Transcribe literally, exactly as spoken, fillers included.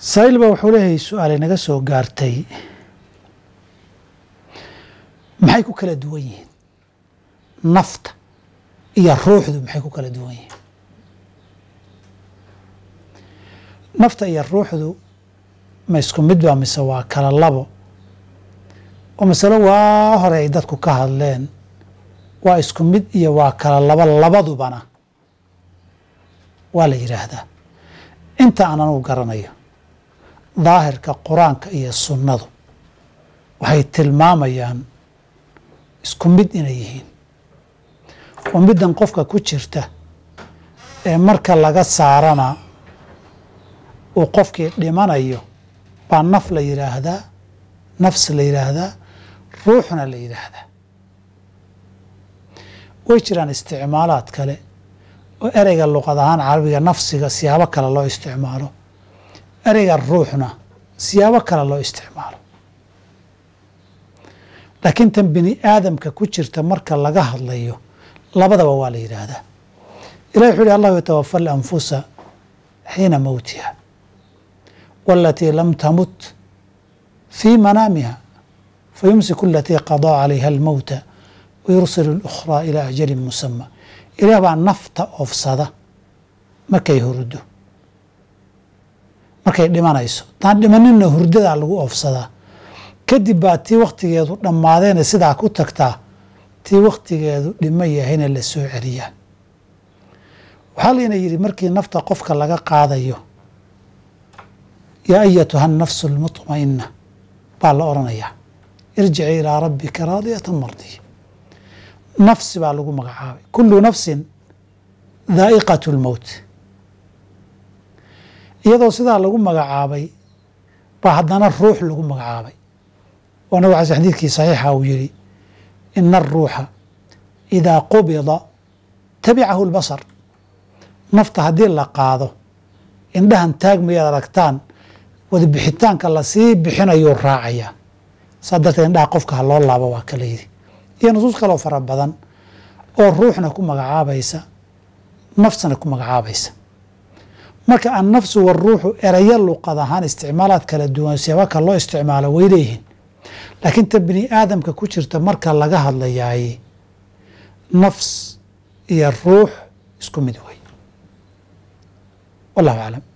سائل baa wuxuu leeyahay su'aal inaga soo gaartay maxay ku kala duwan yihiin nafta iyo ruuxdu maxay ku kala duwan yihiin nafta iyo ruuxdu ma isku mid baa mise waa kala labo oo masalo waa hore ay dadku ka hadleen waa isku mid iyo waa kala laba labadubana waa la yiraahdaa inta aan anu garanayo daahirka quraanka iyo sunnadu waxay tilmaamayaan isku mid inay yihiin oo midan qofka ku jirta ee marka laga saarana oo qofkii dhimanayo baa naf la yiraahdaa nafs la yiraahdaa ruuxna la yiraahdaa way jiraan isticmaalaad kale oo ereyga luqad ahaan carabiga nafsiga siyaabo kale loo isticmaalo ereyga ruuxna siyaabo kale loo isticmaalo laakiin tan bini aadamka ku jirta marka laga hadlayo labadaba waa la yiraahdaa ilaahay wuxuu allah yatawaffa al-anfusa xiina mawtiha والتي لم تمت في منامها فيمسك التي قضى عليها الموت ويرسل الأخرى إلى أجل مسمى إلى بعد نفط أفسده ما كي هرده ما كي لما نيسو تان لما ننه هرده على أفسده كدي بعد تي وقت يدو لما عادين سيدا كتكتا تي وقت يدو لما يهين اللي سوعرية وحالينا يري مركي نفط قفك لغا قاضيه يا أيتها النفس المطمئنة قال أرنيا ارجعي إلى ربك راضية مرضية نفس بالغو مغعابي كل نفس ذائقة الموت يدو سيدا لغو مغعابي بعدنا الروح لغو مغعابي ونوع حديثك صحيحة ويري إن الروح إذا قبض تبعه البصر نفط هدي لقاضه إنها انتاج ميادركتان wada bixitaanka la sii bixinayo raacaya sadarteen indhaha qofka loo laabo waa kala yiri iyo nusuus kale oo fara badan oo ruuxna ku magacaabaysa nafsana ku magacaabaysa marka an nafsu war ruuxu eraya luqad ahaan isticmaalaad kala duwan siyaabo kale loo isticmaalo way leeyihiin laakiin ta bini aadamka ku jirta marka laga hadlayaay nafs iyo ruux isku mid way wallahu a'lam.